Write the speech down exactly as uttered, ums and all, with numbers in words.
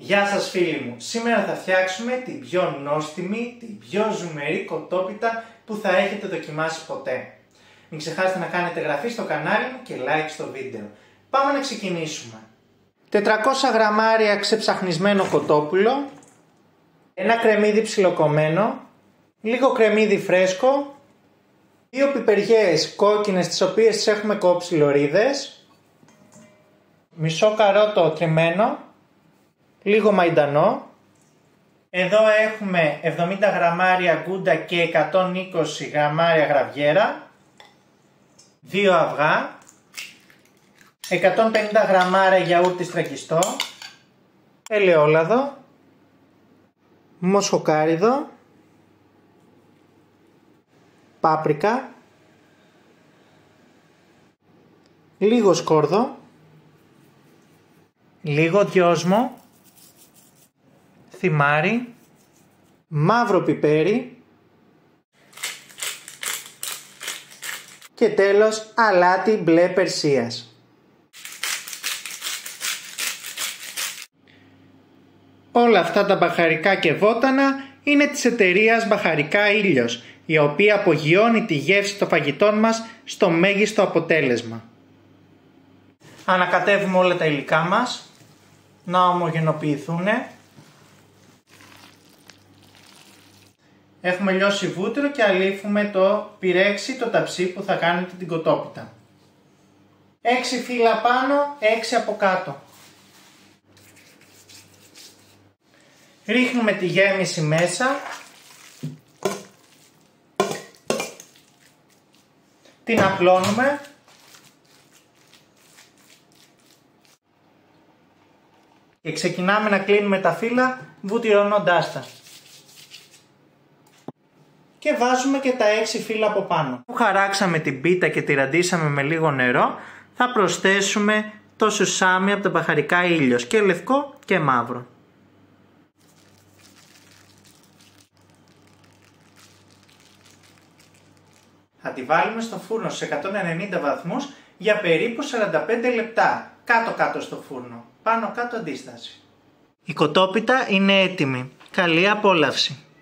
Γεια σας φίλοι μου, σήμερα θα φτιάξουμε την πιο νόστιμη, την πιο ζουμερή κοτόπιτα που θα έχετε δοκιμάσει ποτέ. Μην ξεχάσετε να κάνετε εγγραφή στο κανάλι μου και like στο βίντεο. Πάμε να ξεκινήσουμε. τετρακόσια γραμμάρια ξεψαχνισμένο κοτόπουλο, ένα κρεμμύδι ψιλοκομμένο, λίγο κρεμμύδι φρέσκο, δύο πιπεριές κόκκινες τις οποίες τις έχουμε κόψει λωρίδες, μισό καρότο τριμμένο, λίγο μαϊντανό. Εδώ έχουμε εβδομήντα γραμμάρια γκούντα και εκατόν είκοσι γραμμάρια γραβιέρα, δύο αυγά, εκατόν πενήντα γραμμάρια γιαούρτι στραγγιστό, ελαιόλαδο, μοσχοκάριδο, πάπρικα, λίγο σκόρδο, λίγο δυόσμο, θυμάρι, μαύρο πιπέρι και τέλος αλάτι μπλε περσίας. Όλα αυτά τα μπαχαρικά και βότανα είναι της εταιρείας Μπαχαρικά Ήλιος, η οποία απογειώνει τη γεύση των φαγητών μας στο μέγιστο αποτέλεσμα. Ανακατεύουμε όλα τα υλικά μας να ομογενοποιηθούν. Έχουμε λιώσει βούτυρο και αλήφουμε το πυρέξι, το ταψί που θα κάνετε την κοτόπιτα. έξι φύλλα πάνω, έξι από κάτω. Ρίχνουμε τη γέμιση μέσα. Την απλώνουμε. Και ξεκινάμε να κλείνουμε τα φύλλα βουτυρώνοντάς τα. Και βάζουμε και τα έξι φύλλα από πάνω. Που χαράξαμε την πίτα και τη ραντίσαμε με λίγο νερό, θα προσθέσουμε το σουσάμι από τα Μπαχαρικά Ήλιος, και λευκό και μαύρο. Θα τη βάλουμε στο φούρνο σε εκατόν ενενήντα βαθμούς για περίπου σαράντα πέντε λεπτά, κάτω-κάτω στο φούρνο, πάνω-κάτω αντίσταση. Η κοτόπιτα είναι έτοιμη. Καλή απόλαυση!